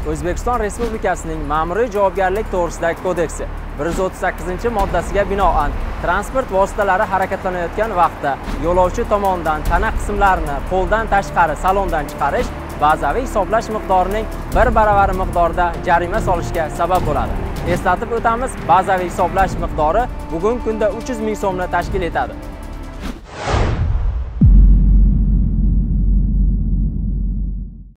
O'zbekiston Respublikasining Ma'muriy javobgarlik to'g'risidagi kodeksi 138-moddasiga binoan transport vositalari harakatlanayotgan vaqtda yo'lovchi tomonidan tana qismlarini qo'ldan tashqari salondan chiqarish bazaviy hisoblash miqdorining 1 baravari miqdorida jarima solishga sabab bo'ladi. Eslatib o'tamiz, bazaviy hisoblash miqdori bugungi kunda 300 ming so'mni tashkil etadi.